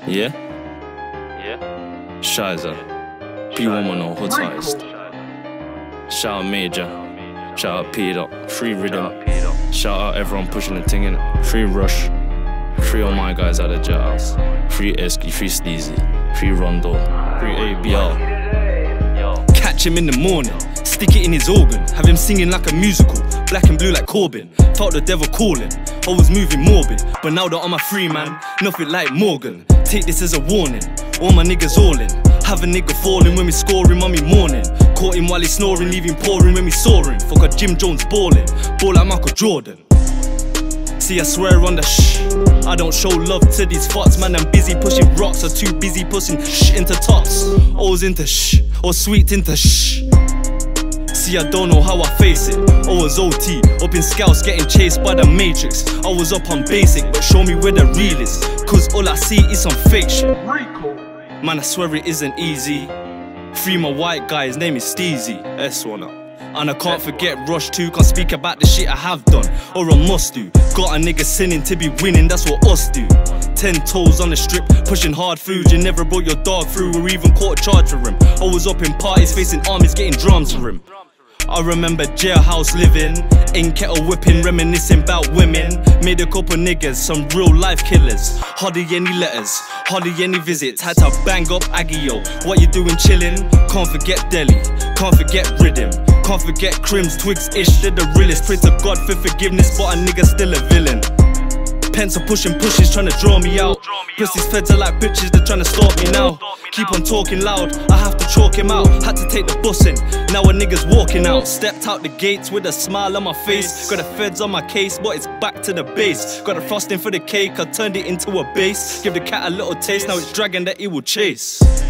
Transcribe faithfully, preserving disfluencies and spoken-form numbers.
Yeah? Yeah? Shiza. P one one zero, hood artist. Shout out Major. Shout out P Dot. Free Rhythm. Shout out everyone pushing the thing in it. Free Rush. Free all my guys out of jail house. Free Esky, free Steezy. Free Rondo. Free A B L. Catch him in the morning. Stick it in his organ. Have him singing like a musical. Black and blue like Corbin. Felt the devil calling. I was moving morbid. But now that I'm a free man, nothing like Morgan. Take this as a warning. All my niggas all in. Have a nigga falling when we scoring, mummy morning. Caught him while he's snoring, leave him pouring when we soaring. Fuck a Jim Jones balling. Ball like Michael Jordan. See, I swear on the shh. I don't show love to these fucks, man. I'm busy pushing rocks, or too busy pushing shh into tops. O's into shh, or sweet into shh. See, I don't know how I face it. I was O T, up in Scouts getting chased by the Matrix. I was up on basic, but show me where the real is. Cause all I see is some fake shit. Man, I swear it isn't easy. Free my white guy, his name is Steezy. S one up. And I can't forget Rush too, can't speak about the shit I have done, or I must do. Got a nigga sinning to be winning, that's what us do. Ten toes on the strip, pushing hard food. You never brought your dog through or even caught a charge for him. I was up in parties facing armies, getting drums for him. I remember jailhouse living, in kettle whipping, reminiscing about women. Made a couple niggas, some real life killers. Hardly any letters, hardly any visits. Had to bang up Agio. What you doing chilling? Can't forget Delhi, can't forget Rhythm. Can't forget Crims, Twigs-ish, they're the realest. Pray to God for forgiveness, but a nigga still a villain. Pens are pushing pushes, trying to draw me out. Plus these feds are like bitches, they're trying to stop me now. Keep on talking loud, I have to chalk him out. Had to take the bus in, now a nigga's walking out. Stepped out the gates with a smile on my face. Got the feds on my case, but it's back to the base. Got the frosting for the cake, I turned it into a base. Give the cat a little taste, now it's dragging that he will chase.